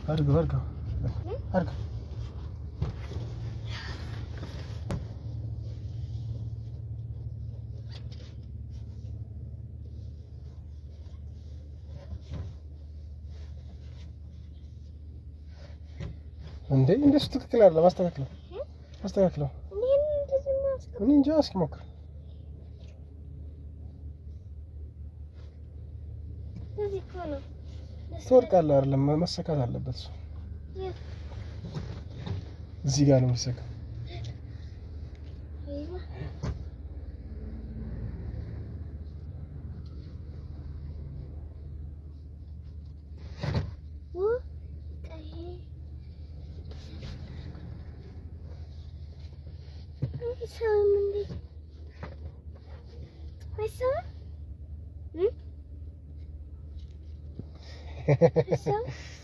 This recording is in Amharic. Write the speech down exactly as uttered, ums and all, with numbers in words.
አድርገው አድርገው አድርገው እንዴ እንደሱ ትክክል አይደለም አስተካክለው አስተካክለው እኔ እንጃ እስኪ ሞክር እዚህ ኮሎ ትወድቃለህ አይደለም መሰካት አለበት እሱ እዚህ ጋር ነው የሚሰካው So